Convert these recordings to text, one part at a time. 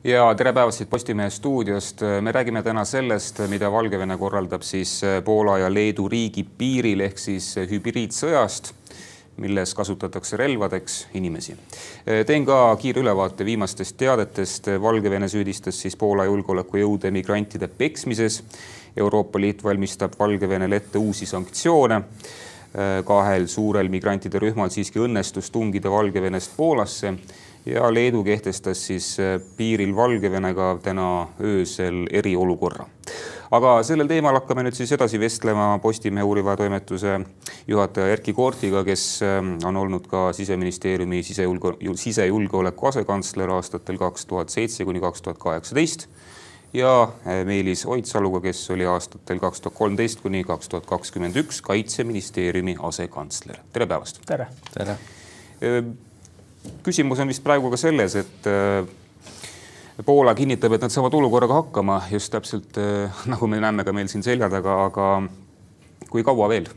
Ja tere päevast siit Postimehe stuudiost. Me räägime täna sellest, mida Valgevene korraldab siis Poola ja Leedu riigi piiril ehk siis hübriidsõjast, milles kasutatakse relvadeks inimesi. Teen ka kiire ülevaate viimastest teadetest. Valgevene süüdistas siis Poola julgeolekujõude migrantide peksmises. Euroopa Liit valmistab Valgevenele ette uusi sanktsioone. Kahel suurel migrantide rühmal siiski õnnestus tungida Valgevenest Poolasse. Ja Leedu kehtestas siis piiril Valgevenega täna öösel eriolukorra. Aga sellel teemal hakkame nüüd siis edasi vestlema Postimehe uuriva toimetuse juhataja Erkki Koortiga, kes on olnud ka Siseministeeriumi sisejulgeoleku asekantsler aastatel 2007–2018 ja Meelis Oidsaluga, kes oli aastatel 2013–2021 Kaitseministeeriumi asekantsler. Tere päevast! Tere! Tere! Küsimus on vist praegu ka selles, et Poola kinnitab, et nad saavad olukorraga hakkama just täpselt nagu me näeme ka meil siin selja taga, aga kui kaua veel?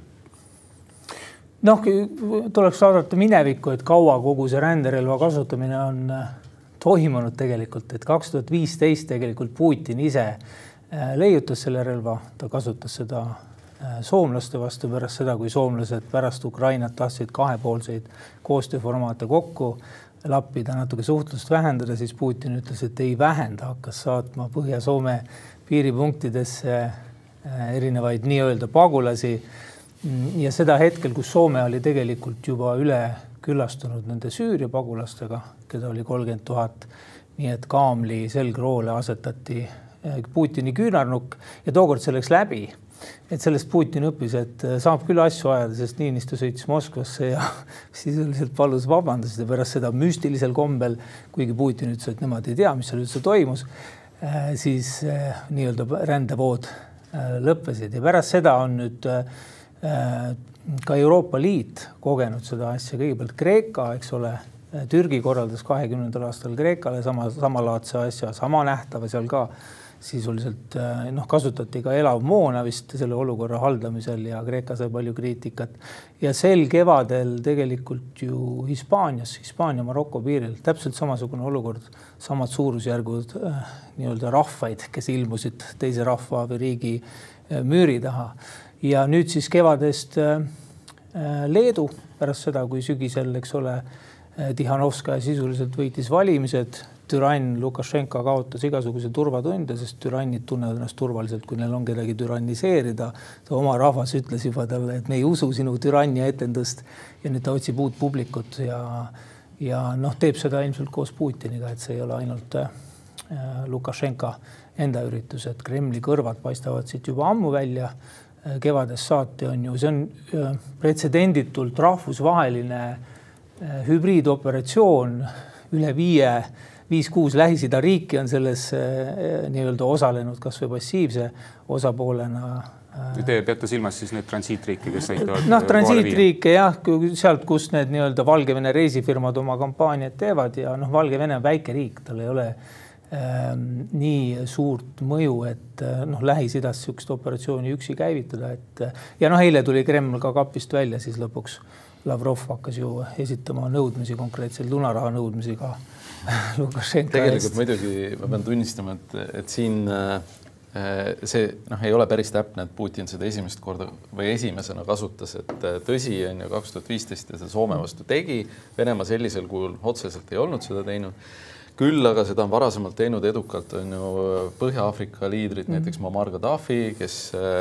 Tuleks vaadata minevikku, et kaua kogu see ränderelva kasutamine on toimunud tegelikult, et 2015 tegelikult Putin ise leiutas selle relva, ta kasutas seda soomlaste vastu pärast seda, kui soomlased pärast Ukrainat tahtsid kahepoolseid koostööformaate kokku lappida, natuke suhtlust vähendada, siis Putin ütles, et ei vähenda, hakkas saatma Põhja-Soome piiripunktidesse erinevaid nii-öelda pagulasi. Ja seda hetkel, kus Soome oli tegelikult juba üle küllastunud nende Süüria pagulastega, keda oli 30 000, nii et Kaamli selgroole asetati Putini küünarnukk ja tookord see läks läbi. Et sellest Putin õppis, et saab küll asju ajada, sest Niinistö sõitis Moskvasse ja sisuliselt palus vabandust ja pärast seda müstilisel kombel, kuigi Putin ütles, et nemad ei tea, mis seal üldse toimus, siis nii-öelda rändevood lõppesid. Ja pärast seda on nüüd ka Euroopa Liit kogenud seda asja. Kõigepealt Kreeka, eks ole, Türgi korraldas 20. aastal Kreekale samalaadse asja, sama nähtava seal ka. Sisuliselt kasutati ka elavmoona vist selle olukorra haldamisel ja Kreeka sai palju kriitikat. Ja sel kevadel tegelikult ju Hispaania-Maroko piiril täpselt samasugune olukord, samad suurusjärgud nii-öelda rahvaid, kes ilmusid teise rahva või riigi müüri taha. Ja nüüd siis kevadest Leedu pärast seda, kui sügisel, eks ole, Tihanovskaja sisuliselt võitis valimised, Türann Lukašenka kaotas igasuguse turvatunde, sest türannid tunnevad ennast turvaliselt, kui neil on kedagi türanniseerida. Ta oma rahvas ütles juba talle, et me ei usu sinu türannia etendust ja nüüd ta otsib uut publikut ja teeb seda ilmselt koos Putiniga, et see ei ole ainult Lukašenka enda üritus, et Kremli kõrvad paistavad siit juba ammu välja. Kevadest saati on ju, see on pretsedenditult rahvusvaheline hübriidoperatsioon, üle 5-6 Lähis-Ida riiki on selles nii-öelda osalenud kas või passiivse osapoolena. Te peate silmas siis need transiitriike, kes aitavad? Transiitriike jah, sealt, kus need nii-öelda Valgevene reisifirmad oma kampaaniat teevad ja Valgevene on väike riik, tal ei ole nii suurt mõju, et Lähis-Idas sükst operatsiooni üksi käivitada. Ja eile tuli Kreml ka kapist välja, siis lõpuks Lavrov hakkas ju esitama nõudmisi, konkreetselt lunaraha nõudmisi ka Lukašenka. Tegelikult muidugi ma pean tunnistama, et siin see ei ole päris täpne, et Putin seda esimest korda või esimesena kasutas, et tõsi on ju 2015 ja see Soome vastu tegi. Venemaa sellisel kujul otseselt ei olnud seda teinud. Küll aga seda on varasemalt teinud edukalt on ju Põhja-Afrika liidrid, näiteks Muammar Gaddafi, kes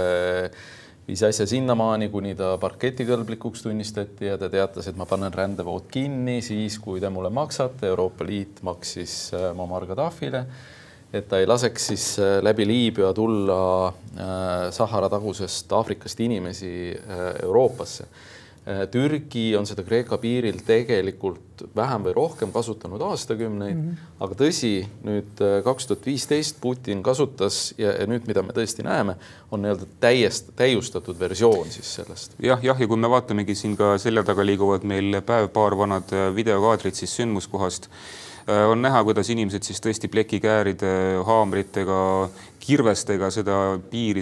viis asja sinnamaani, kuni ta parketikõlblikuks tunnistati ja ta teatas, et ma panen rändevood kinni siis, kui te mulle maksate. Euroopa Liit maksis Muammar Gaddafile, et ta ei laseks siis läbi Liibüa tulla Sahara tagusest Aafrikast inimesi Euroopasse. Türgi on seda Kreeka piiril tegelikult vähem või rohkem kasutanud aastakümneid, aga tõsi, nüüd 2015 Putin kasutas ja nüüd, mida me tõesti näeme, on täiustatud versioon siis sellest. Ja kui me vaatamegi siin ka selja taga liiguvad meil päev-paar vanad videokaadrid siis sündmuskohast, on näha, kuidas inimesed siis tõesti plekikääride, haamritega, kirvestega seda piiri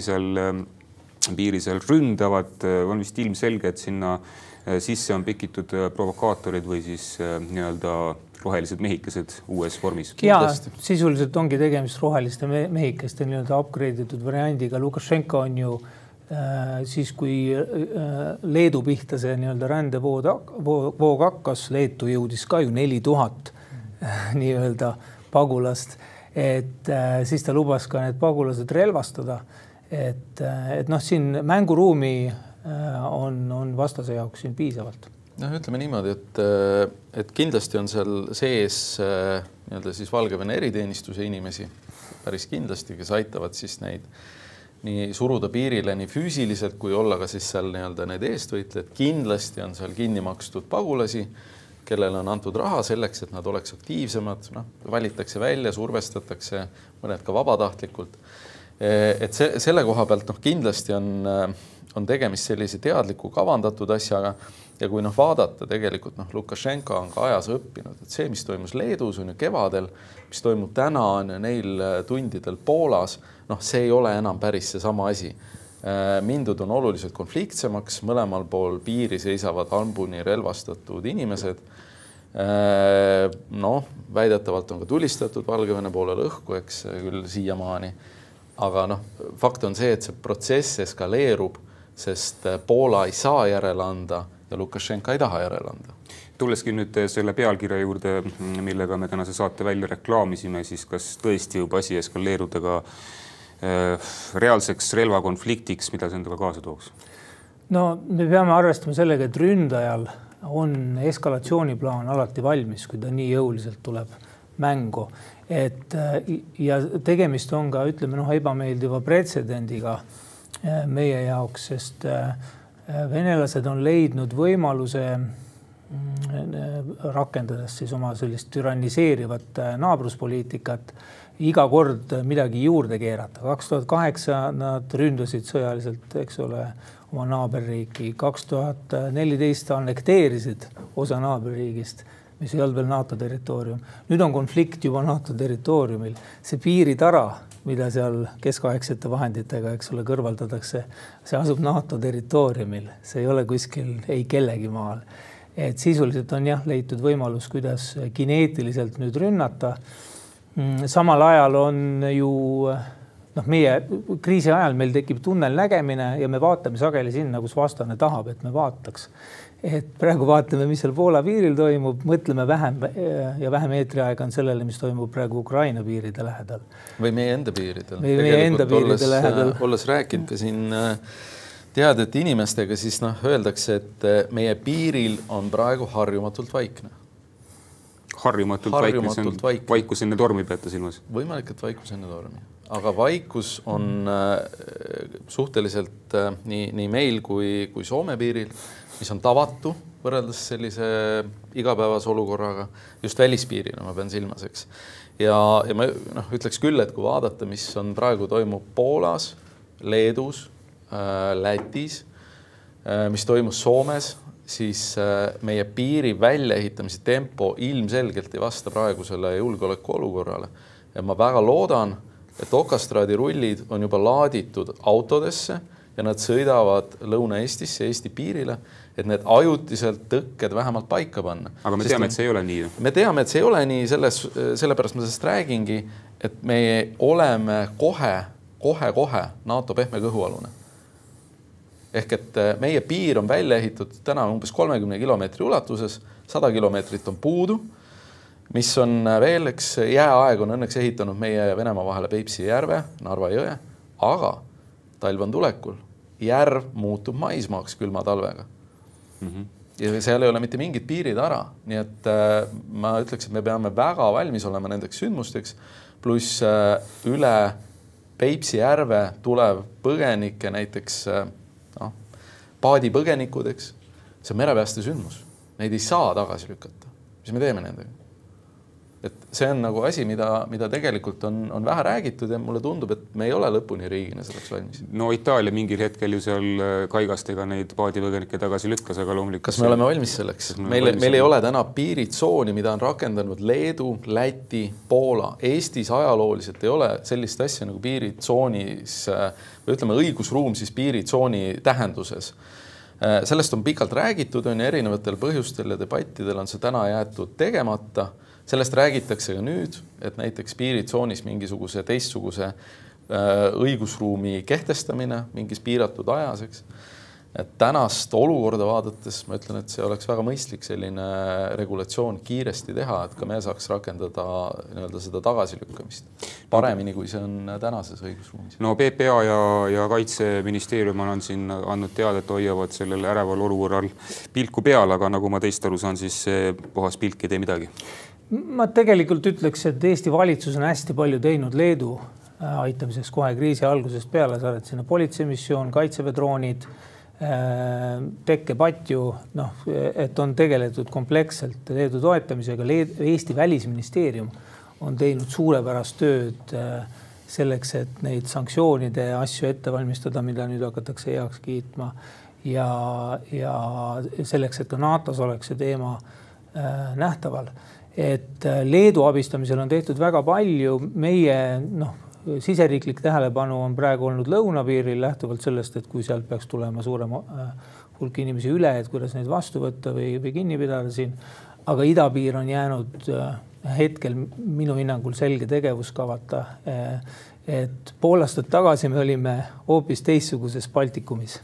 seal ründavad, on vist ilmselge, et sinna sisse on pikitud provokaatorid või siis nii-öelda rohelised mehikesed uues vormis. Ja sisuliselt ongi tegemist roheliste mehikeste nii-öelda upgrade'itud variandiga. Lukašenka on ju siis, kui Leedu pihta see nii-öelda rändevoog hakkas, Leetu jõudis ka ju 4000 nii-öelda pagulast, et siis ta lubas ka need pagulased relvastada. Et noh, siin mänguruumi on vastase jaoks siin piisavalt. No, ütleme niimoodi, et kindlasti on seal sees nii-öelda siis Valgevene eriteenistuse inimesi päris kindlasti, kes aitavad siis neid nii suruda piirile nii füüsiliselt, kui olla ka siis seal nii-öelda need eestvõitlejad. Kindlasti on seal kinni makstud pagulasi, kellele on antud raha selleks, et nad oleks aktiivsemad, valitakse välja, survestatakse, mõned ka vabatahtlikult. Et selle koha pealt kindlasti on tegemist sellise teadliku kavandatud asjaga. Ja kui vaadata tegelikult, Lukašenka on ka ajas õppinud, et see, mis toimus Leedus on ju kevadel, mis toimub täna on ja neil tundidel Poolas, see ei ole enam päris see sama asi. Mindud on oluliselt konfliktsemaks, mõlemal pool piiri seisavad hambuni relvastatud inimesed. Väidetavalt on ka tulistatud Valgevene poolel õhku, eks küll siiamaani. Aga fakt on see, et see protsess eskaleerub, sest Poola ei saa järele anda ja Lukašenka ei taha järele anda. Tulleski nüüd selle pealkirja juurde, millega me tänase saate välja reklaamisime, siis kas tõesti juba asi eskaleeruda ka reaalseks relvakonfliktiks, mida see endaga kaasa tooks? No me peame arvestama sellega, et ründajal on eskalatsiooniplaan alati valmis, kui ta nii jõuliselt tuleb mängu. Ja tegemist on ka, ütleme, ebameeldiva pretsedendiga meie jaoks, sest venelased on leidnud võimaluse rakendades siis oma sellist tyranniseerivat naabruspoliitikat iga kord midagi juurde keerata. 2008 nad ründasid sõjaliselt, eks ole, oma naaberriiki. 2014 annekteerisid osa naaberriigist, mis ei olnud veel NATO territoorium. Nüüd on konflikt juba NATO territooriumil. See piiritara, mida seal keskaegsete vahenditega, eks ole, kõrvaldatakse, see asub NATO territooriumil. See ei ole kuskil ei kellegi maal. Et sisuliselt on leitud võimalus, kuidas kineetiliselt nüüd rünnata. Samal ajal on ju, meie kriisi ajal meil tekib tunnel nägemine ja me vaatame sageli sinna, kus vastane tahab, et me vaataks. Et praegu vaatame, mis seal Poola piiril toimub, mõtleme vähem ja vähem eetriaega on sellele, mis toimub praegu Ukraina piiride lähedal. Või meie enda piiridel. Või meie enda piiride lähedal. Olles rääkinud ka siin teadjate inimestega, siis öeldakse, et meie piiril on praegu harjumatult vaikne. Harjumatult vaikne. Vaikus enne tormi peate silmas? Võimalik, et vaikus enne tormi. Aga vaikus on suhteliselt nii meil kui Soome piiril, mis on tavatu võrreldes sellise igapäevase olukorraga, just välispiirina ma pean silmas, eks. Ja ma ütleks küll, et kui vaadata, mis on praegu toimub Poolas, Leedus, Lätis, mis toimus Soomes, siis meie piiri väljaehitamise tempo ilmselgelt ei vasta praegusele julgeoleku olukorrale. Ja ma väga loodan, et okastraadirullid on juba laaditud autodesse ja nad sõidavad Lõuna-Eestisse, Eesti piirile, et need ajutiselt tõkked vähemalt paika panna. Aga me teame, et see ei ole nii. Me teame, et see ei ole nii, sellepärast ma sellest räägingi, et me oleme kohe NATO pehme kõhualune. Ehk et meie piir on välja ehitatud täna umbes 30 kilomeetri ulatuses, 100 kilomeetrit on puudu, mis on veel, eks jääaeg on õnneks ehitanud meie ja Venemaa vahele Peipsi järve, Narva jõe, aga talv on tulekul. Järv muutub maismaaks külma talvega. Ja seal ei ole mitte mingid piirid ära. Nii et ma ütleks, et me peame väga valmis olema nendeks sündmusteks, pluss üle Peipsi järve tulev põgenike, näiteks paadipõgenikudeks. See on merepääste sündmus. Neid ei saa tagasi lükata. Mis me teeme nendega? Et see on nagu asi, mida tegelikult on vähe räägitud ja mulle tundub, et me ei ole lõpuni riigina selleks valmis. No Itaalia mingil hetkel ju seal kaigastega neid paadipõgenikke tagasi lükkas, aga loomulikult... Kas me oleme valmis selleks? Meil ei ole täna piiritsooni, mida on rakendanud Leedu, Läti, Poola. Eestis ajalooliselt ei ole sellist asja nagu piiritsoonis, või ütleme õigusruum siis piiritsooni tähenduses. Sellest on pikalt räägitud, on erinevatel põhjustel ja debattidel on see täna jäetud tegemata. Sellest räägitakse ka nüüd, et näiteks piiritsoonis mingisuguse teistsuguse õigusruumi kehtestamine mingis piiratud ajaseks. Et tänast olukorda vaadates ma ütlen, et see oleks väga mõistlik selline regulatsioon kiiresti teha, et ka me saaks rakendada nii-öelda seda tagasilükkamist paremini, kui see on tänases õigusruumis. No PPA ja Kaitseministeerium on siin andnud teada, et hoiavad sellel äreval olukorral pilku peal, aga nagu ma teist aru saan, siis see puhas pilk ei tee midagi. Ma tegelikult ütleks, et Eesti valitsus on hästi palju teinud Leedu aitamiseks kohe kriisi algusest peale, saad sinna politseimissioon, kaitsevedroonid, tekkepatju, et on tegeletud kompleksselt Leedu toetamisega. Eesti välisministeerium on teinud suurepärast tööd selleks, et neid sanktsioonide asju ette valmistada, mida nüüd hakatakse heaks kiitma ja selleks, et ka NATO-s oleks see teema nähtaval. Et Leedu abistamisel on tehtud väga palju. Meie siseriiklik tähelepanu on praegu olnud lõunapiiril lähtuvalt sellest, et kui sealt peaks tulema suurem hulk inimesi üle, et kuidas neid vastu võtta või kinni pidada siin. Aga idapiir on jäänud hetkel minu hinnangul selge tegevuskavata. Et pool aastat tagasi me olime hoopis teistsuguses Baltikumis.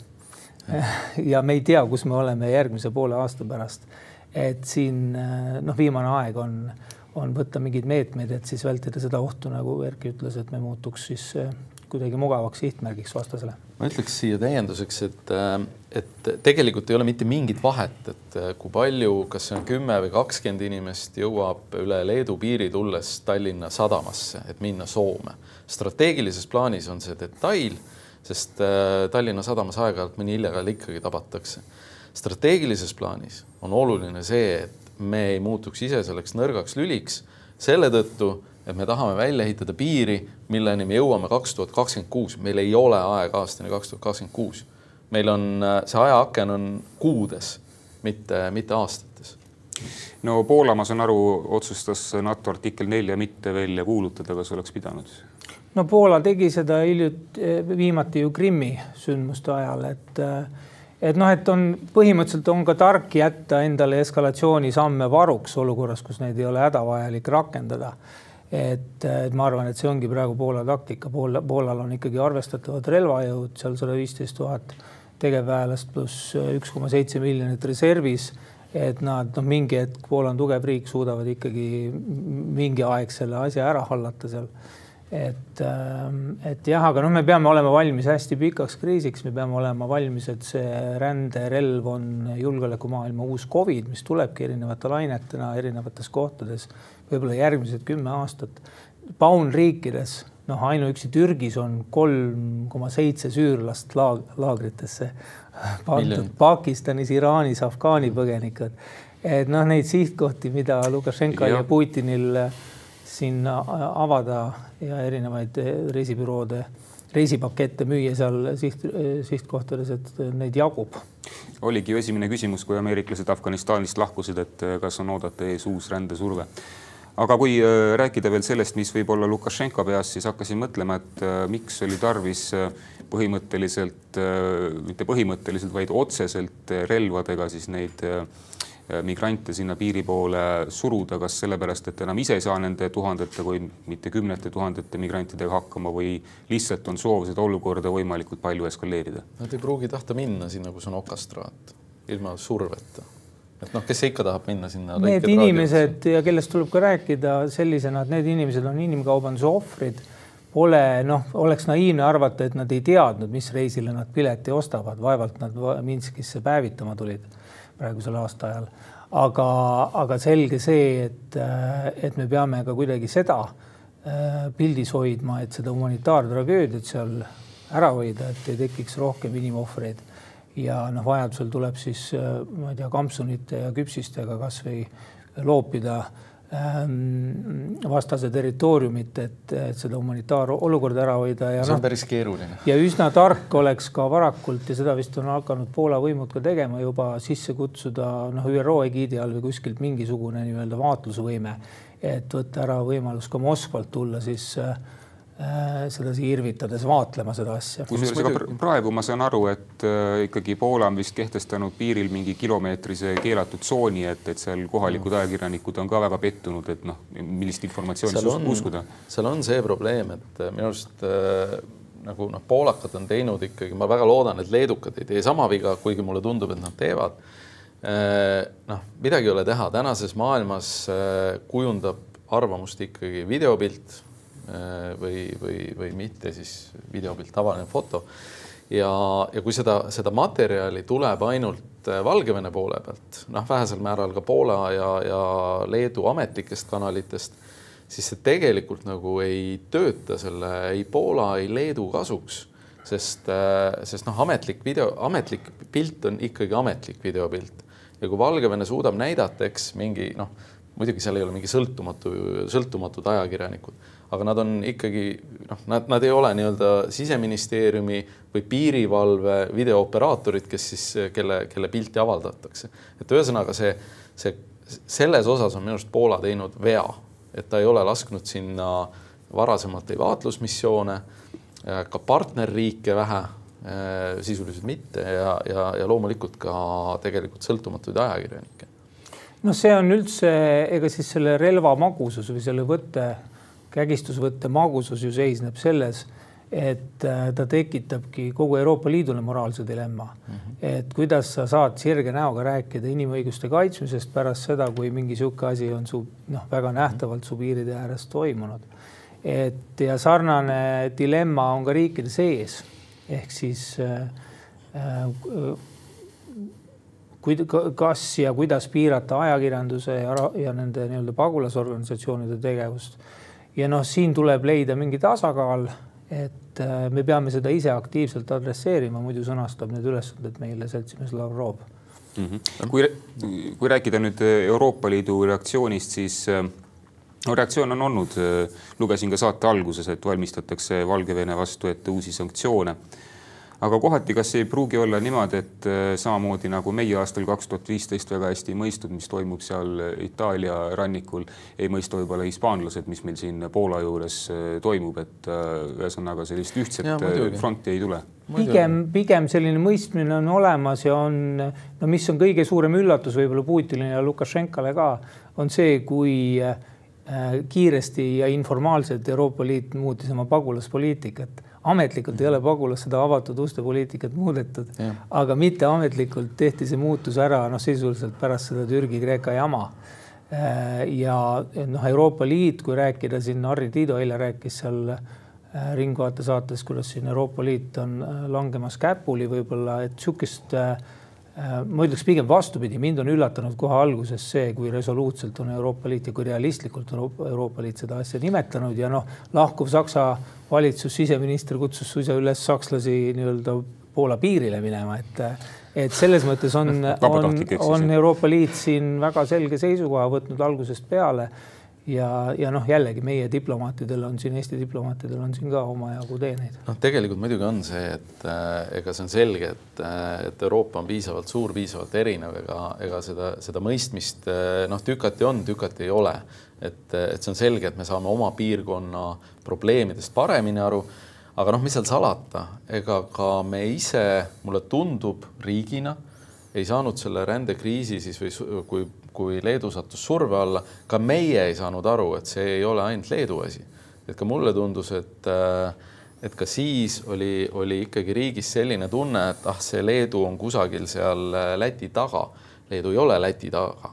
Ja me ei tea, kus me oleme järgmise poole aasta pärast. Et siin viimane aeg on võtta mingid meetmed, et siis vältida seda ohtu, nagu Erki ütles, et me muutuks siis kuidagi mugavaks sihtmärgiks vastasele. Ma ütleks siia täienduseks, et tegelikult ei ole mitte mingit vahet, et kui palju, kas see on 10 või 20 inimest jõuab üle Leedu piiri tulles Tallinna sadamasse, et minna Soome. Strateegilises plaanis on see detail, sest Tallinna sadamas aeg-ajalt mõni illegaal ikkagi tabatakse. Strateegilises plaanis on oluline see, et me ei muutuks ise selleks nõrgaks lüliks selle tõttu, et me tahame välja ehitada piiri, milleni me jõuame 2026. Meil ei ole aeg aastani 2026. Meil on see ajaaken on kuudes, mitte aastates. No Poola, ma saan aru, otsustas NATO artikkel 4 mitte välja kuulutada, kas oleks pidanud? No Poola tegi seda viimati ju Krimmi sündmuste ajal, et on põhimõtteliselt on ka tark jätta endale eskalatsioonisamme varuks olukorras, kus neid ei ole hädavajalik rakendada. Et ma arvan, et see ongi praegu Poola taktika. Poolal on ikkagi arvestatavad relvajõud, seal 115 000 tegevväelast pluss 1,7 miljonit reservis. Et nad mingi hetk, Poola on tugev riik, suudavad ikkagi mingi aeg selle asja ära hallata seal. Et jah, aga me peame olema valmis hästi pikaks kriisiks, me peame olema valmis, et see ränderelv on julgeolekumaailma uus COVID, mis tulebki erinevate lainetena erinevates kohtades, võib-olla järgmised 10 aastat. Paun riikides, ainuüksi Türgis on 3,7 süürlast laagritesse pandud, Pakistanis, Iraanis, Afgaani põgenikud. Et neid sihtkohti, mida Lukašenka ja Putinil siin avada ja erinevaid reisipakette müüa seal sihtkohtades, et neid jagub. Oligi ju esimene küsimus, kui ameeriklased Afganistanist lahkusid, et kas on oodata ees uus rändesurve. Aga kui rääkida veel sellest, mis võib olla Lukašenka peas, siis hakkasin mõtlema, et miks oli tarvis põhimõtteliselt, mitte põhimõtteliselt, vaid otseselt relvadega siis neid migrante sinna piiri poole suruda, kas sellepärast, et enam ise ei saa nende tuhandete või mitte 10 000 migrantidega hakkama või lihtsalt on soov seda olukorda võimalikult palju eskaleerida? Nad ei pruugi tahta minna sinna, kus on okastraat, ilma surveta. Et kes ikka tahab minna sinna? Need inimesed ja kellest tuleb ka rääkida sellisena, et need inimesed on inimkaubanduse ohvrid. Oleks naiivne arvata, et nad ei teadnud, mis reisile nad pileti ostavad. Vaevalt nad Minskisse päevitama tulid praegusel aastaajal. Aga selge see, et me peame ka kuidagi seda pildis hoidma, et seda humanitaartragöödiat seal ära hoida, et ei tekiks rohkem inimohvreid. Ja vajadusel tuleb siis, ma ei tea, kampsunite ja küpsistega kas või loopida vastase territooriumit, et seda humanitaarolukorda ära hoida. Ja see on päris keeruline. Ja üsna tark oleks ka varakult, ja seda vist on hakanud Poola võimud ka tegema, juba sisse kutsuda ÜRO egiidi all või kuskilt mingisugune vaatlusvõime, et võtta ära võimalus ka Moskvalt tulla siis sedasi irvitades vaatlema seda asja. Praegu ma saan aru, et ikkagi Poola on vist kehtestanud piiril mingi kilomeetrise keelatud tsooni, et seal kohalikud ajakirjanikud on ka väga pettunud, et millist informatsiooni uskuda. Seal on see probleem, et minu arust nagu poolakad on teinud ikkagi, ma väga loodan, et leedukad ei tee sama viga, kuigi mulle tundub, et nad teevad. Midagi ei ole teha. Tänases maailmas kujundab arvamust ikkagi videopilt või mitte, siis videopilt, tavaline foto. Ja kui seda materjali tuleb ainult Valgevene poole pealt, vähesel määral ka Poola ja Leedu ametlikest kanalitest, siis see tegelikult nagu ei tööta selle ei Poola, ei Leedu kasuks, sest ametlik pilt on ikkagi ametlik videopilt. Ja kui Valgevene suudab näidata, eks mingi, muidugi seal ei ole mingi sõltumatud ajakirjanikud, aga nad on ikkagi, nad ei ole nii-öelda siseministeeriumi või piirivalve videooperaatorid, kes siis, kelle pilti avaldatakse. Et ühesõnaga selles osas on minu arust Poola teinud vea, et ta ei ole lasknud sinna varasemalt ei vaatlusmissioone, ka partnerriike vähe, sisuliselt mitte ja loomulikult ka tegelikult sõltumatuid ajakirjanikke. See on üldse, ega siis selle relva magusus või selle kägistusvõtte magusus ju seisneb selles, et ta tekitabki kogu Euroopa Liidule moraalse dilemma. Et kuidas sa saad sirge näoga rääkida inimõiguste kaitsmisest pärast seda, kui mingi siuke asi on väga nähtavalt su piiride ääres toimunud. Ja sarnane dilemma on ka riikide sees. Ehk siis kas ja kuidas piirata ajakirjanduse ja nende nii-öelda pagulasorganisatsioonide tegevust. Ja siin tuleb leida mingi tasakaal, et me peame seda ise aktiivselt adresseerima, muidu sõnastab need ülesanded meile seltsimees Lavrov. Kui rääkida nüüd Euroopa Liidu reaktsioonist, siis reaktsioon on olnud, lugesin ka saate alguses, et valmistatakse Valgevene vastu ette uusi sanktsioone. Aga kohati kas ei pruugi olla niimoodi, et samamoodi nagu meie aastal 2015 väga hästi ei mõistud, mis toimub seal Itaalia rannikul, ei mõista võib-olla hispaanlased, mis meil siin Poola juures toimub, et ühesõnaga sellist ühtset fronti ei tule. Pigem selline mõistmine on olemas ja mis on kõige suurem üllatus võib-olla Putinile ja Lukašenkale ka, on see, kui kiiresti ja informaalselt Euroopa Liit muutis oma pagulaspoliitikat. Ametlikult ei ole pagulas seda avatud uste poliitikat muudetud, aga mitte ametlikult tehti see muutus ära sisuliselt pärast seda Türgi-Kreeka jama. Ja Euroopa Liit, kui rääkida siin, Harri Tiido eile rääkis seal Ringvaate saates, kuidas siin Euroopa Liit on langemas käpuli võib-olla, et sihukest, ma ütleks pigem vastupidi, mind on üllatanud kohe alguses see, kui resoluutselt on Euroopa Liit ja kui realistlikult on Euroopa Liit seda asja nimetanud ja lahkuv Saksa valitsus, siseminister kutsus suisa üles sakslasi nii-öelda Poola piirile minema, et selles mõttes on Euroopa Liit siin väga selge seisukoha võtnud algusest peale ja jällegi meie diplomaatidel on siin, Eesti diplomaatidel on siin ka oma jagu teeneid. Tegelikult muidugi on see, et ega see on selge, et Euroopa on piisavalt suur, piisavalt erinev, ega seda mõistmist tükati on, tükati ei ole. Et see on selge, et me saame oma piirkonna probleemidest paremini aru, aga mis seal salata, ega ka me ise, mulle tundub riigina, ei saanud selle rändekriisi siis või kui Leedu sattus surve alla, ka meie ei saanud aru, et see ei ole ainult Leedu asi. Et ka mulle tundus, et ka siis oli ikkagi riigis selline tunne, et see Leedu on kusagil seal Läti taga. Leedu ei ole Läti taga.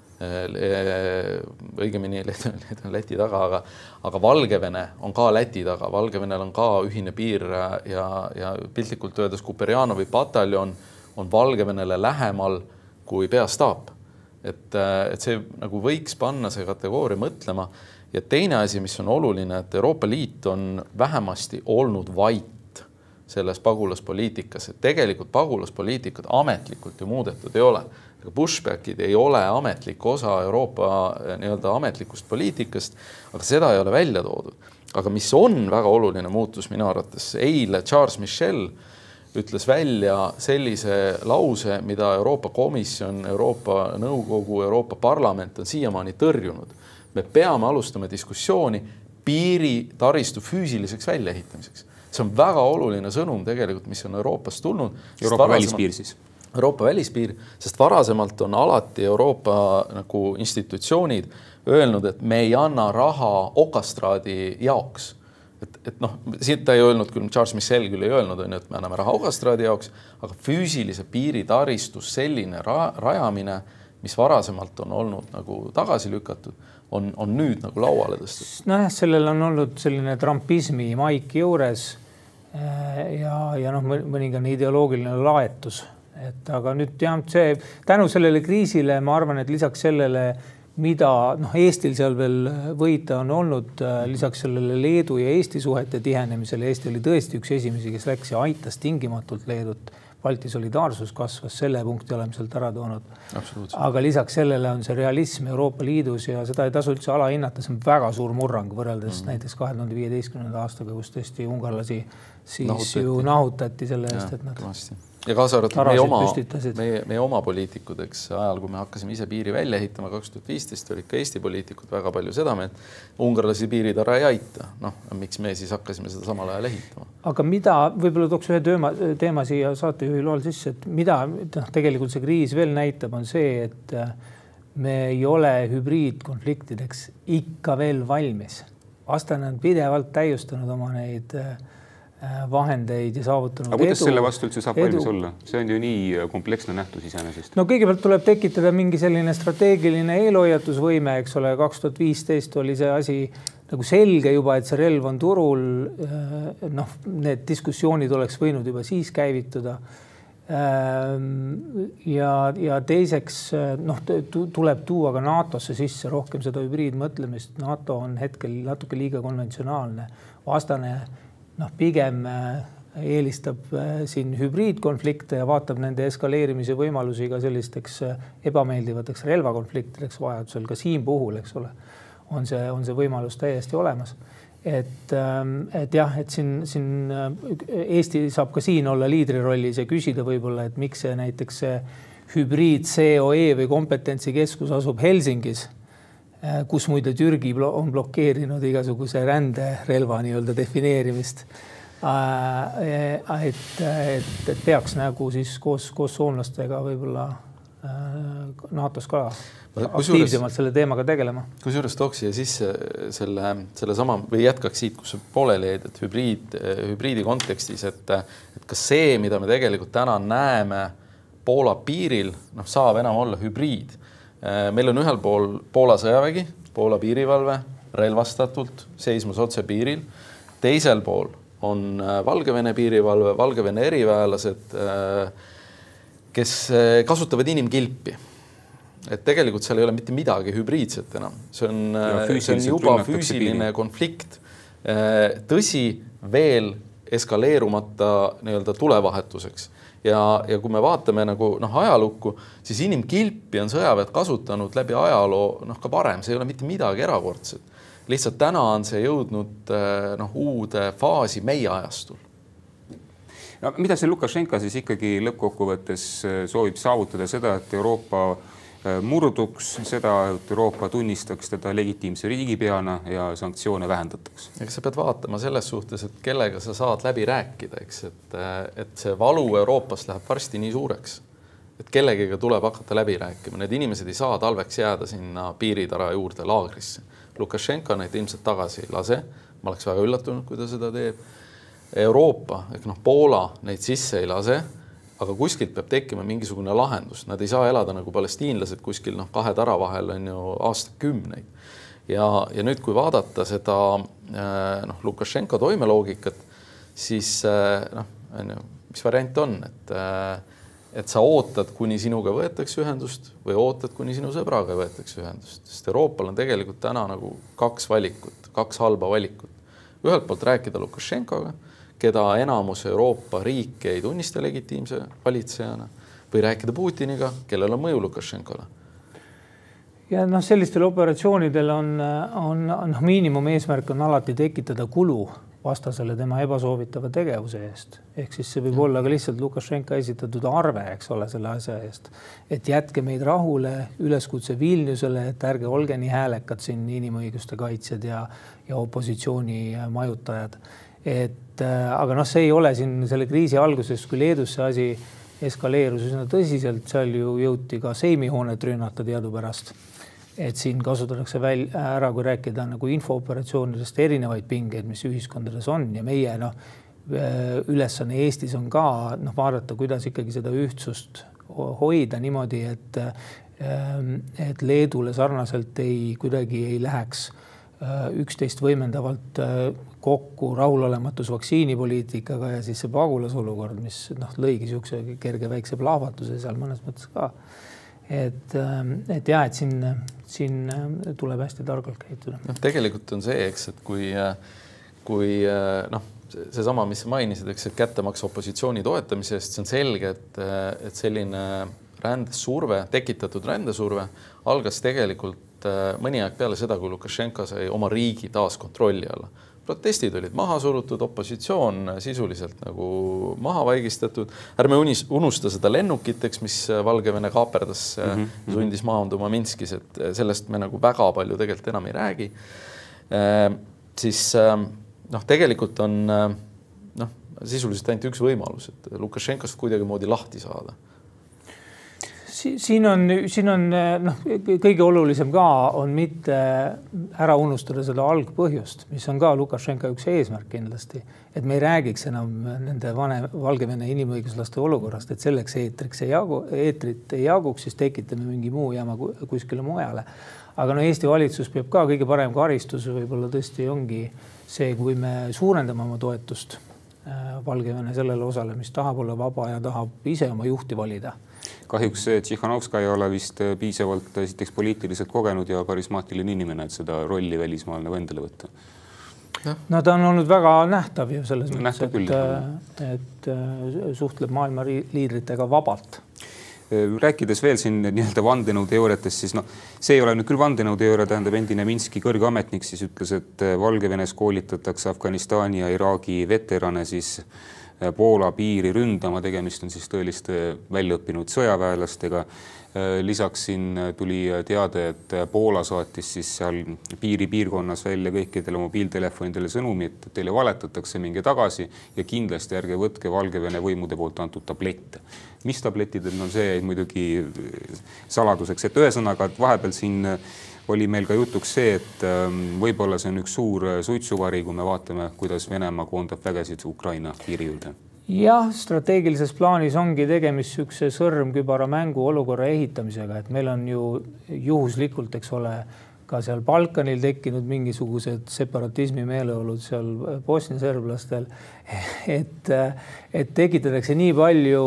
Õigemini Leedu on Läti taga, aga Valgevene on ka Läti taga. Valgevenel on ka ühine piir ja piltlikult öeldes Kuperjanovi pataljon on Valgevenele lähemal kui peastaap. Et see nagu võiks panna see kategooria mõtlema. Ja teine asi, mis on oluline, et Euroopa Liit on vähemasti olnud vait selles pagulaspoliitikas. Et tegelikult pagulaspoliitikat ametlikult ju muudetud ei ole. Pushbackid ei ole ametlik osa Euroopa nii-öelda ametlikust poliitikast, aga seda ei ole välja toodud. Aga mis on väga oluline muutus minu arvates, eile Charles Michel ütles välja sellise lause, mida Euroopa Komisjon, Euroopa Nõukogu, Euroopa Parlament on siiamaani tõrjunud. Me peame alustama diskussiooni, piiritaristu füüsiliseks väljaehitamiseks. See on väga oluline sõnum tegelikult, mis on Euroopast tulnud. Euroopa välispiir siis. Euroopa välispiir, sest varasemalt on alati Euroopa nagu institutsioonid öelnud, et me ei anna raha okastraadi jaoks. Et noh, siit ta ei öelnud küll, Charles Michel küll ei öelnud, et me anname raha okastraadi jaoks, aga füüsilise piiritaristus selline rajamine, mis varasemalt on olnud nagu tagasi lükatud, on nüüd nagu lauale tõstud. Noh, sellel on olnud selline trumpismi maik juures ja noh, mõningane ideoloogiline laetus. Aga nüüd see, tänu sellele kriisile ma arvan, et lisaks sellele, mida Eestil seal veel võita on olnud, lisaks sellele Leedu ja Eesti suhete tihenemisele, Eesti oli tõesti üks esimesi, kes läks ja aitas tingimatult Leedut. Balti solidaarsus kasvas, selle punkti oleme sealt ära toonud. Aga lisaks sellele on see realism Euroopa Liidus ja seda ei tasu üldse alahinnata, see on väga suur murrang võrreldes näiteks 2015. aastaga, kus tõesti ungarlasi siis ju nahutati selle eest, et nad ja kaasa arvatud meie oma poliitikud, eks ajal, kui me hakkasime ise piiri välja ehitama 2015, olid ka Eesti poliitikud väga palju seda meelt, ungarlasi piiritara ei aita. Noh, miks me siis hakkasime seda samal ajal ehitama? Aga mida, võib-olla tooks ühe teema siia saatejuhi loal sisse, et mida tegelikult see kriis veel näitab, on see, et me ei ole hübriidkonfliktideks ikka veel valmis. Vastane on pidevalt täiustanud oma neid vahendeid ja saavutanud edu. Aga kuidas selle vastu üldse saab valmis olla? See on ju nii kompleksne nähtus iseenesest. No kõigepealt tuleb tekitada mingi selline strateegiline eelhoiatusvõime, eks ole, 2015 oli see asi nagu selge juba, et see relv on turul. Noh, need diskussioonid oleks võinud juba siis käivituda. Ja teiseks tuleb tuua ka NATOsse sisse rohkem seda hübriidmõtlemist. NATO on hetkel natuke liiga konventsionaalne. Vastane pigem eelistab siin hübriidkonflikte ja vaatab nende eskaleerimise võimalusi ka sellisteks ebameeldivateks relvakonfliktideks vajadusel. Ka siin puhul, eks ole, on see võimalus täiesti olemas. Et jah, et siin Eesti saab ka siin olla liidrirollis ja küsida võib-olla, et miks see näiteks see hübriid COE või kompetentsikeskus asub Helsingis, kus muide Türgi on blokeerinud igasuguse ränderelva nii-öelda defineerimist. Et peaks nagu siis koos soomlastega võib-olla NATOs ka aktiivsemalt selle teemaga tegelema. Kusjuures tooks siia sisse selle sama või jätkaks siit, kus pooleli jäid, et hübriidi kontekstis, et kas see, mida me tegelikult täna näeme Poola piiril, saab enam olla hübriid. Meil on ühel pool Poola sõjavägi, Poola piirivalve, relvastatult, seismas otse piiril. Teisel pool on Valgevene piirivalve, Valgevene eriväelased, kes kasutavad inimkilpi. Et tegelikult seal ei ole mitte midagi hübriidset enam. See on juba füüsiline konflikt. Tõsi, veel eskaleerumata nii-öelda tulevahetuseks. Ja kui me vaatame nagu ajalukku, siis inimkilpi on sõjaväed kasutanud läbi ajaloo ka varem. See ei ole mitte midagi erakordset. Lihtsalt täna on see jõudnud uude faasi meie ajastul. No, mida see Lukašenka siis ikkagi lõppkokkuvõttes soovib saavutada seda, et Euroopa murduks, seda, et Euroopa tunnistaks teda legitiimse riigipeana ja sanktsioone vähendataks. Eks sa pead vaatama selles suhtes, et kellega sa saad läbi rääkida, eks, et see valu Euroopast läheb varsti nii suureks, et kellegiga tuleb hakata läbi rääkima. Need inimesed ei saa talveks jääda sinna piiritara juurde laagrisse. Lukašenka neid ilmselt tagasi ei lase. Ma oleks väga üllatunud, kui ta seda teeb. Euroopa, Poola neid sisse ei lase, aga kuskilt peab tekkima mingisugune lahendus. Nad ei saa elada nagu palestiinlased kuskil kahe tara vahel on ju aastakümneid. Ja nüüd, kui vaadata seda Lukašenka toimeloogikat, siis mis variant on, et sa ootad, kuni sinuga võetakse ühendust või ootad, kuni sinu sõbraga võetakse ühendust. Sest Euroopal on tegelikult täna nagu kaks valikut, kaks halba valikut. Ühelt poolt rääkida Lukašenkaga, keda enamus Euroopa riike ei tunnista legitiimse valitsejana, või rääkida Putiniga, kellel on mõju Lukašenkale. Ja sellistel operatsioonidel on miinimum eesmärk on alati tekitada kulu vastasele tema ebasoovitava tegevuse eest. Ehk siis see võib olla ka lihtsalt Lukašenka esitatud arve, eks ole, selle asja eest. Et jätke meid rahule, üleskutse Vilniusele, et ärge olge nii häälekad siin inimõiguste kaitsjad ja opositsiooni majutajad. Aga noh, see ei ole siin selle kriisi alguses, kui Leedus see asi eskaleerus üsna tõsiselt, seal ju jõuti ka seimihoonet rünnata teadupärast. Et siin kasutatakse ära, kui rääkida nagu infooperatsioonidest erinevaid pingeid, mis ühiskondades on ja meie ülesanne Eestis on ka vaadata, kuidas ikkagi seda ühtsust hoida niimoodi, et Leedule sarnaselt kuidagi ei läheks üksteist võimendavalt kokku rahulolematus vaktsiinipoliitikaga ja siis see pagulasolukord, mis lõigi siukse kerge väikse plahvatuse seal mõnes mõttes ka. Et siin tuleb hästi targalt käituda. Tegelikult on see, eks, et kui seesama, mis mainisid, eks, et kättemaks opositsiooni toetamise eest, see on selge, et selline rändesurve, tekitatud rändesurve algas tegelikult mõni aeg peale seda, kui Lukašenka sai oma riigi taas kontrolli alla. Protestid olid maha surutud, opositsioon sisuliselt nagu maha vaigistatud. Ärme unusta seda lennukiteks, mis Valgevene kaaperdas sundis maanduma Minskis, et sellest me nagu väga palju tegelikult enam ei räägi. Siis tegelikult on sisuliselt ainult üks võimalus, et Lukašenkast kuidagi moodi lahti saada. Siin on kõige olulisem ka on mitte ära unustada seda algpõhjust, mis on ka Lukašenka üks eesmärk kindlasti, et me ei räägiks enam nende Valgevene inimõiguslaste olukorrast, et selleks eetrit ei jaguks, siis tekitame mingi muu jama kuskile mujale. Aga Eesti valitsus peab ka kõige parem karistus, võib-olla tõesti ongi see, kui me suurendame oma toetust Valgevene sellele osale, mis tahab olla vaba ja tahab ise oma juhti valida. Kahjuks Tšihhanovska ei ole vist piisavalt esiteks poliitiliselt kogenud ja karismaatiline inimene, et seda rolli välismaal endale võtta. No ta on olnud väga nähtav ju selles mõttes, et suhtleb maailma liidritega vabalt. Rääkides veel siin nii-öelda vandenõuteooriatest, siis see ei ole nüüd küll vandenõuteooria, tähendab endine Minski kõrge ametnik, siis ütles, et Valgevenes koolitatakse Afganistani ja Iraagi veterane siis Poola piiri ründama, tegemist on siis tõeliste väljaõppinud sõjaväelastega. Lisaks siin tuli teade, et Poola saatis siis seal piiripiirkonnas välja kõikidele mobiiltelefonidele sõnumi, et teile valetatakse, minge tagasi ja kindlasti ärge võtke Valgevene võimude poolt antud tablette. Mis tabletid on see muidugi saladuseks, et ühesõnaga, et vahepeal siin oli meil ka jutuks see, et võib-olla see on üks suur suitsuvari, kui me vaatame, kuidas Venemaa koondab vägesid Ukraina piiri juurde. Jah, strateegilises plaanis ongi tegemist sükse sõrmkübara mängu olukorra ehitamisega, et meil on ju juhuslikult, eks ole, ka seal Balkanil tekkinud mingisugused separatismi meeleolud seal Bosnia serblastel, et tekitatakse nii palju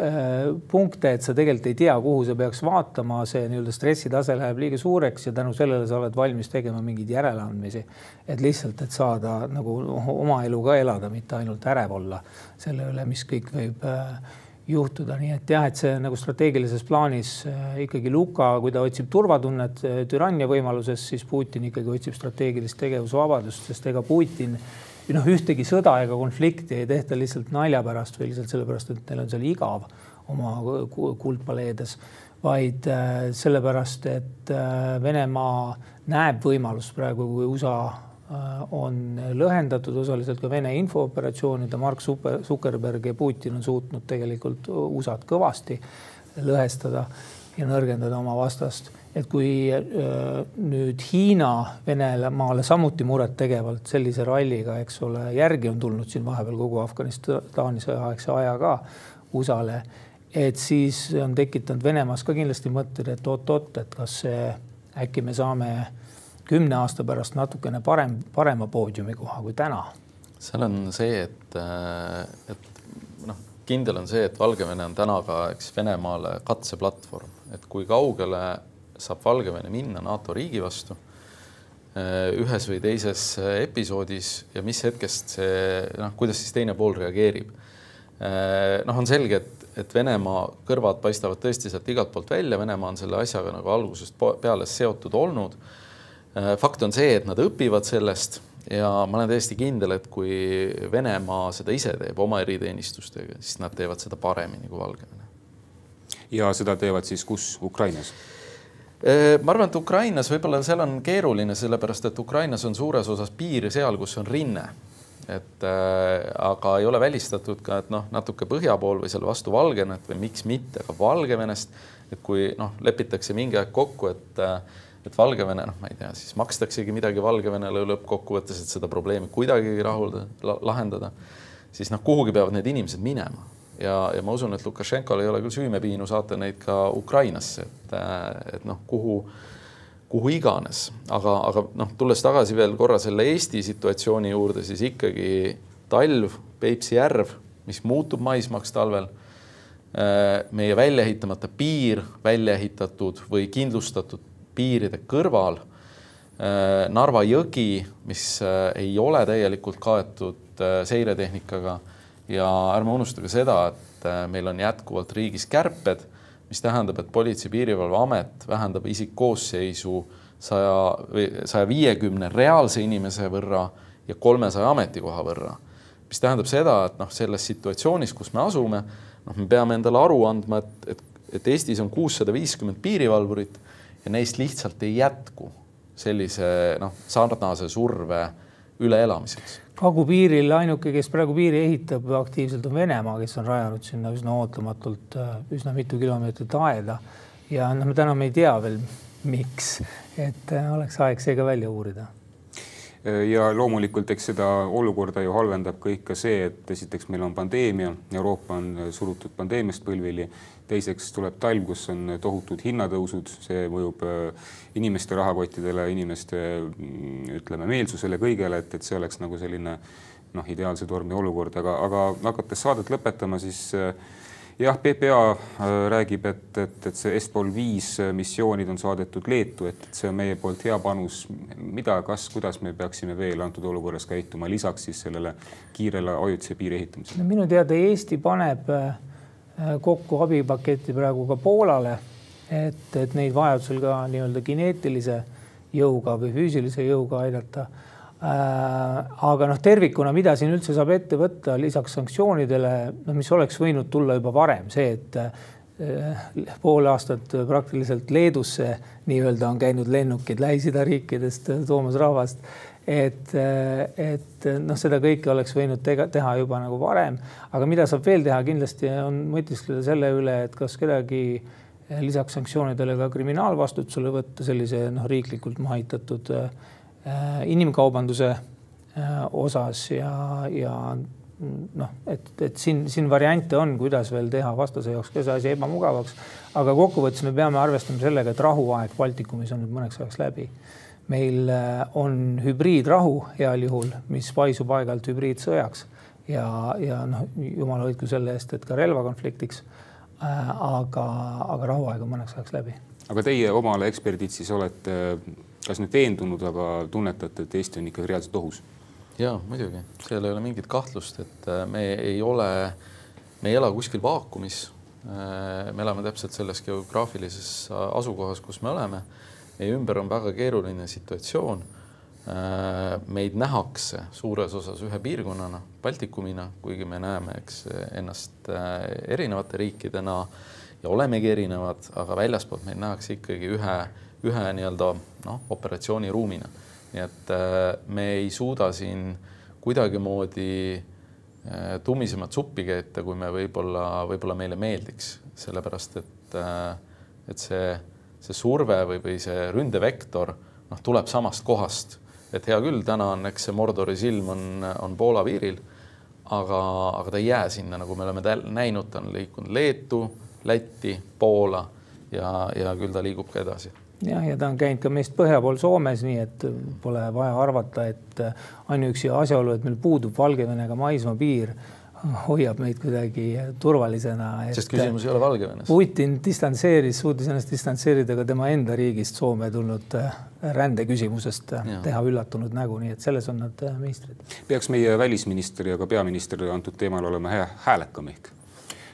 punkte, et sa tegelikult ei tea, kuhu sa peaks vaatama, see nii-öelda stressitase läheb liiga suureks ja tänu sellele sa oled valmis tegema mingeid järeleandmisi, et lihtsalt, et saada nagu oma elu ka elada, mitte ainult ärev olla selle üle, mis kõik võib juhtuda. Nii et jah, et see nagu strateegilises plaanis ikkagi Luka, kui ta otsib turvatunnet türannia võimaluses, siis Putin ikkagi otsib strateegilist tegevusvabadust, sest ega Putin ühtegi sõda ega konflikti ei tehta lihtsalt nalja pärast või lihtsalt sellepärast, et neil on seal igav oma kuldpaleedes, vaid sellepärast, et Venemaa näeb võimalust praegu, kui USA on lõhendatud osaliselt ka Vene infooperatsioonid ja Mark Zuckerberg ja Putin on suutnud tegelikult USA-d kõvasti lõhestada ja nõrgendada oma vastast. Et kui nüüd Hiina Venemaale samuti muret tegevalt sellise ralliga, eks ole, järgi on tulnud siin vahepeal kogu Afganistani sõjaaegse aja ka USA-le, et siis on tekitanud Venemaas ka kindlasti mõtted, et et kas äkki me saame 10 aasta pärast natukene parema poodiumi koha kui täna. Seal on see, et kindel on see, et Valgevene on täna ka Venemaale katseplatvorm, et kui kaugele saab Valgevene minna NATO riigi vastu ühes või teises episoodis ja mis hetkest kuidas siis teine pool reageerib. On selge, et Venemaa kõrvad paistavad tõesti sealt igalt poolt välja, Venemaa on selle asjaga nagu algusest peale seotud olnud. Fakt on see, et nad õpivad sellest, ja ma olen täiesti kindel, et kui Venemaa seda ise teeb oma eriteenistustega, siis nad teevad seda paremini kui Valgevene. Ja seda teevad siis kus? Ukrainas? Ma arvan, et Ukrainas võib-olla seal on keeruline, sellepärast, et Ukrainas on suures osas piir seal, kus on rinne. Aga ei ole välistatud ka, et natuke põhja pool või seal vastu Valgevenet või miks mitte ka Valgevenest, et kui lepitakse mingi aeg kokku, et Valgevene, ma ei tea, siis makstaksegi midagi Valgevenele lõppkokkuvõttes, et seda probleemi kuidagi lahendada, siis kuhugi peavad need inimesed minema. Ja ma usun, et Lukašenkal ei ole küll süümepiinu saata neid ka Ukrainasse, et kuhu iganes. Aga tulles tagasi veel korra selle Eesti situatsiooni juurde, siis ikkagi talv, Peipsi järv, mis muutub maismaaks talvel, meie väljaehitamata piir, väljaehitatud või kindlustatud piiride kõrval, Narva jõgi, mis ei ole täielikult kaetud seiretehnikaga, ja ärme unustage seda, et meil on jätkuvalt riigis kärped, mis tähendab, et Politsei- ja Piirivalveamet vähendab isikkoosseisu 150 reaalse inimese võrra ja 300 ametikoha võrra. Mis tähendab seda, et selles situatsioonis, kus me asume, me peame endale aru andma, et Eestis on 650 piirivalvurit ja neist lihtsalt ei jätku sellise sarnase surve üleelamiseks. Kagupiiril ainuke, kes praegu piiri ehitab aktiivselt on Venemaa, kes on rajanud sinna üsna ootamatult üsna mitu kilomeetrit aeda. Ja me täna me ei tea veel, miks, et oleks aeg seega välja uurida. Ja loomulikult eks seda olukorda ju halvendab kõik ka see, et esiteks meil on pandeemia, Euroopa on surutud pandeemiast põlvili, teiseks tuleb talv, kus on tohutud hinnatõusud, see mõjub inimeste rahakottidele, inimeste meelsusele kõigele, et see oleks nagu selline ideaalse tormi olukord, aga hakates saadet lõpetama, siis jah, PPA räägib, et see Est-Pol 5 missioonid on saadetud Leetu, et see on meie poolt hea panus. Kuidas me peaksime veel antud olukorras käituma lisaks siis sellele kiirele ajutise piiri ehitamisele? Minu teada Eesti paneb kokku abipaketti praegu ka Poolale, et neid vajadusel ka nii-öelda kineetilise jõuga või füüsilise jõuga aidata. Aga tervikuna, mida siin üldse saab ette võtta lisaks sanktsioonidele, mis oleks võinud tulla juba varem, see, et pool aastat praktiliselt Leedusse nii-öelda on käinud lennukid Lähis-Ida riikidest toomas rahvast, et seda kõike oleks võinud teha juba nagu varem, aga mida saab veel teha, kindlasti on mõtiskleda selle üle, et kas kedagi lisaks sanktsioonidele ka kriminaalvastutusele võtta sellise riiklikult mahitatud inimkaubanduse osas ja et siin variante on, kuidas veel teha vastase jaoks ka see asi ebamugavaks, aga kokkuvõttes me peame arvestama sellega, et rahuaeg Baltikumis on nüüd mõneks ajaks läbi. Meil on hübriidrahu heal juhul, mis paisub aeg-ajalt hübriidsõjaks ja jumal hoidku selle eest, et ka relvakonfliktiks, aga rahuaeg on mõneks ajaks läbi. Aga teie omale eksperdid siis olete kas nüüd veendunud, aga tunnetate, et Eesti on ikka reaalselt ohus? Jaa, muidugi. Seal ei ole mingit kahtlust, et me ei ela kuskil vaakumis. Me elame täpselt selles geograafilises asukohas, kus me oleme. Meie ümber on väga keeruline situatsioon. Meid nähakse suures osas ühe piirkonnana, Baltikumina, kuigi me näeme ennast erinevate riikidena ja olemegi erinevad, aga väljaspoolt meid nähakse ikkagi ühe nii-öelda operatsiooniruumina. Nii et me ei suuda siin kuidagimoodi tummisemat suppi keeta, kui me võib-olla meile meeldiks, sellepärast et see surve või see ründevektor tuleb samast kohast. Et hea küll, täna on see Mordori silm on Poola piiril, aga ta ei jää sinna, nagu me oleme näinud, ta on liikunud Leetu, Lätti, Poola ja küll ta liigub ka edasi. Ja ta on käinud ka meist põhja pool Soomes, nii et pole vaja arvata, et ainuüksi asjaolu, et meil puudub Valgevenega maismaa piir, hoiab meid kuidagi turvalisena. Sest küsimus ei ole Valgevenes. Putin suutis ennast distantseerida ka tema enda riigist Soome tulnud rände küsimusest, teha üllatunud nägu, nii et selles on nad meistrid. Peaks meie välisminister ja ka peaminister antud teemal olema häälekam ehk?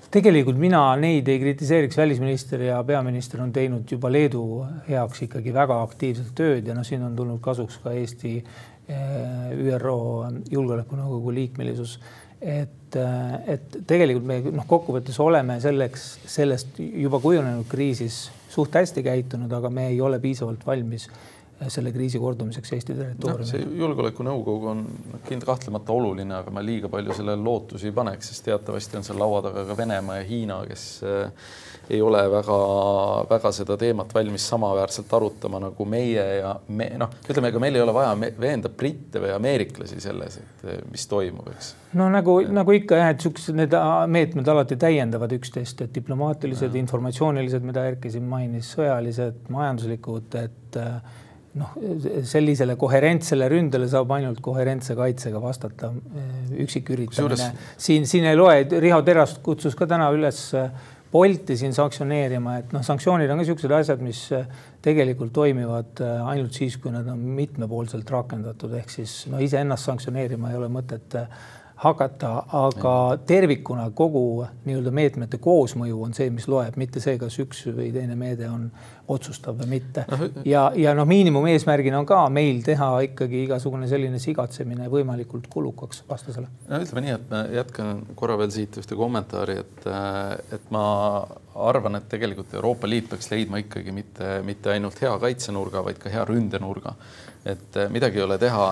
Tegelikult mina neid ei kritiseeriks, välisminister ja peaminister on teinud juba Leedu heaks ikkagi väga aktiivselt tööd ja siin on tulnud kasuks ka Eesti ÜRO Julgeolekunõukogu liikmelisus. Et tegelikult me kokkuvõttes oleme sellest juba kujunenud kriisis suht hästi käitunud, aga me ei ole piisavalt valmis selle kriisi kordumiseks Eesti territooriumil. See Julgeolekunõukogu on kahtlemata oluline, aga ma liiga palju sellele lootusi ei paneks, sest teatavasti on seal laua taga ka Venemaa ja Hiina, kes ei ole väga seda teemat valmis samaväärselt arutama nagu meie ja ütleme, ega meil ei ole vaja veenda britte või ameeriklasi selles, et mis toimub, eks. No nagu ikka jah, et need meetmed alati täiendavad üksteist, et diplomaatilised, informatsioonilised, mida Erki siin mainis, sõjalised, majanduslikud, et sellisele koherentsele ründele saab ainult koherentse kaitsega vastata üksiküritamine. Siin ei loe, Riho Terast kutsus ka täna üles Bolti siin sanktsioneerima, et sanktsioonid on ka sellised asjad, mis tegelikult toimivad ainult siis, kui nad on mitmepoolselt rakendatud, ehk siis iseennast sanktsioneerima ei ole mõtet hakata, aga tervikuna kogu meetmete koosmõju on see, mis loeb, mitte see, kas üks või teine meede on otsustav või mitte. Ja miinimum eesmärgina on ka meil teha ikkagi igasugune selline sigatsemine võimalikult kulukaks vastasele. Ütleme nii, et ma jätkan korra veel siit ühte kommentaari, et ma arvan, et tegelikult Euroopa Liit peaks leidma ikkagi mitte ainult hea kaitsenurga, vaid ka hea ründenurga. Et midagi ei ole teha,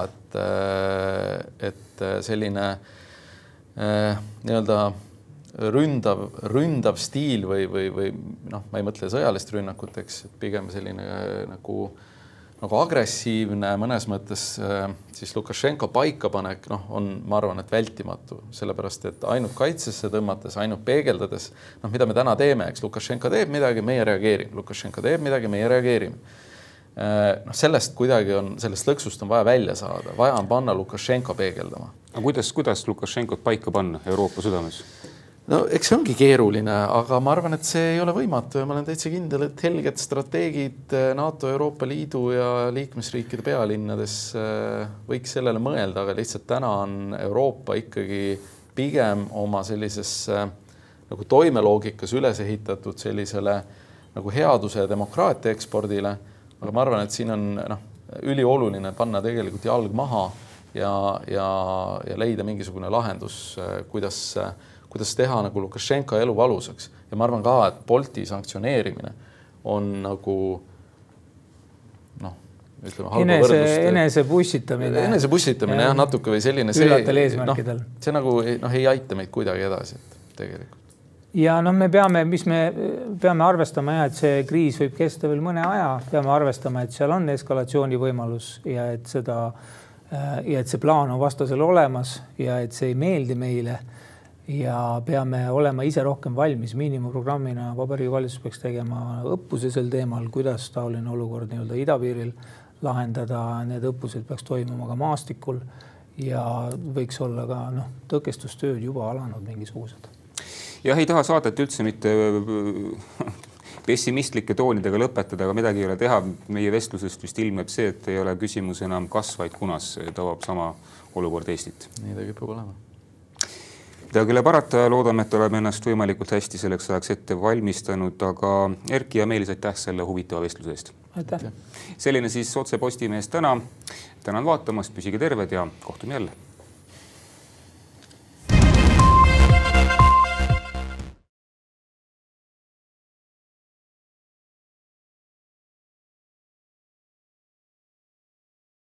et selline nii-öelda ründav stiil või ma ei mõtle sõjalist rünnakut, eks, et pigem selline nagu agressiivne mõnes mõttes siis Lukašenko paikapanek on, ma arvan, et vältimatu, sellepärast, et ainult kaitsesse tõmmates, ainult peegeldades, mida me täna teeme, eks Lukašenko teeb midagi, meie reageerime, Lukašenko teeb midagi, meie reageerime. Sellest lõksust on vaja välja saada, vaja on panna Lukašenko peegeldama. Aga kuidas Lukašenkot paika panna Euroopa südames? Eks see ongi keeruline, aga ma arvan, et see ei ole võimatu ja ma olen täitsa kindel, et helged strateegid NATO, Euroopa Liidu ja liikmesriikide pealinnades võiks sellele mõelda, aga lihtsalt täna on Euroopa ikkagi pigem oma sellises nagu toimeloogikas üles ehitatud sellisele nagu headuse ja demokraatia ekspordile. Aga ma arvan, et siin on ülioluline panna tegelikult jalg maha ja leida mingisugune lahendus, kuidas teha nagu Lukašenko elu valusaks. Ja ma arvan ka, et Bolti sanktsioneerimine on nagu enese pussitamine. Enese pussitamine, jah, natuke või selline. Üllatel eesmärkidel. See nagu ei aita meid kuidagi edasi, tegelikult. Ja me peame arvestama, et see kriis võib kesta veel mõne aja. Peame arvestama, et seal on eskalatsiooni võimalus ja et see plaan on vastasel olemas ja et see ei meeldi meile. Ja peame olema ise rohkem valmis miinimumprogrammina. Vabariigi Valitsus peaks tegema õppuse sel teemal, kuidas taoline olukord idapiiril lahendada. Need õppused peaks toimuma ka maastikul ja võiks olla ka tõkestustööd juba alanud mingisugused. Jah, ei taha saadet üldse mitte pessimistlike toonidega lõpetada, aga midagi ei ole teha. Meie vestlusest vist ilmneb see, et ei ole küsimus enam kas, vaid kunas tavab sama olukord Eestit. Nii ta kipub olema. Mida küll parata, loodame, et oleme ennast võimalikult hästi selleks ajaks ette valmistanud, aga Erki ja Meelis, aitäh selle huvitava vestluse eest. Aitäh. Selline siis Otse Postimees täna. Tänan vaatamast, püsige terved ja kohtume jälle.